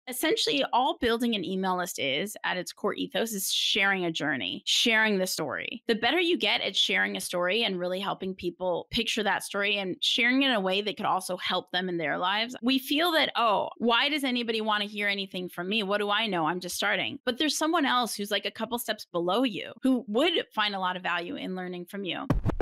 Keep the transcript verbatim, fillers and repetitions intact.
Essentially, all building an email list is at its core ethos is sharing a journey, sharing the story. The better you get at sharing a story and really helping people picture that story and sharing it in a way that could also help them in their lives, we feel that, oh, why does anybody want to hear anything from me? What do I know? I'm just starting. But there's someone else who's like a couple steps below you who would find a lot of value in learning from you.